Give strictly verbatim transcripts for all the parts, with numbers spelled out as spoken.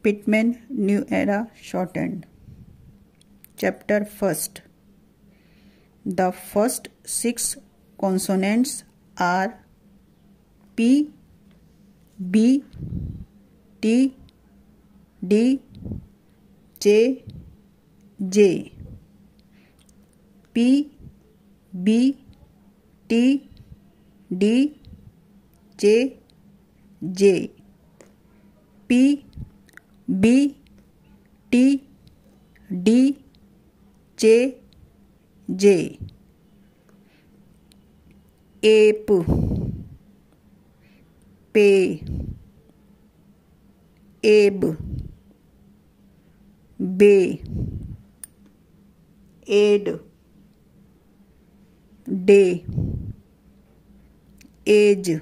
Pitman New Era Shorthand. Chapter first. The first six consonants are P, B, T, D, J, J. P, B, T, D, J, J. P, B, T, D, J, J. Ape, pay, abe, bay, aid, day, age.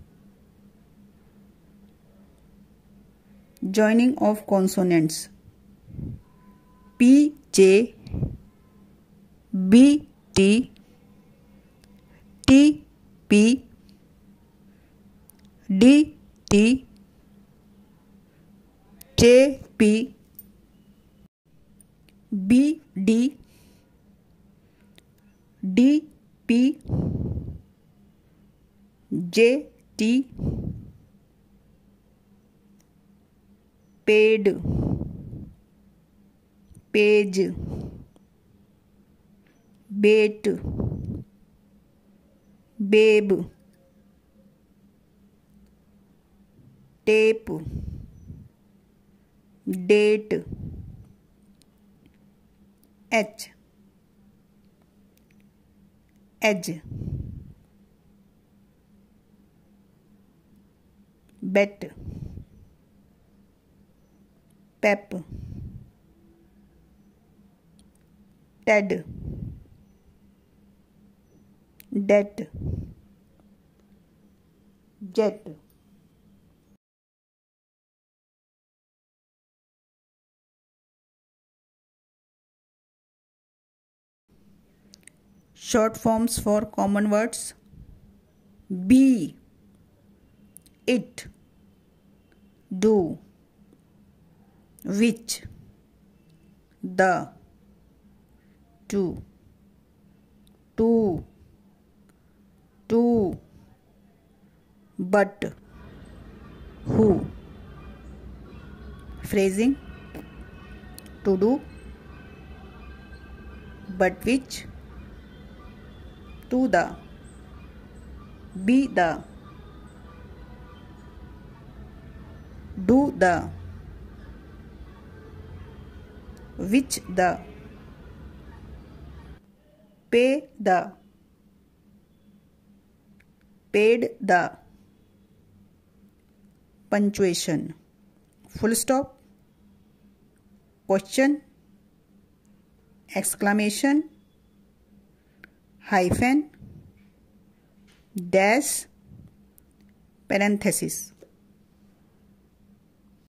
Joining of consonants. P, J, B, T, T, P, D, T, J, P, B, D, D, P, J, T, paid, page, bait, babe, tape, date. H, edge, bet, pep, ted, det, jet. Short forms for common words. Be, it, do, which, the, to, to, to, but, who. Phrasing. To do, but which, to the, be the, do the, which the, pay the, paid the. Punctuation. Full stop, question, exclamation, hyphen, dash, parenthesis.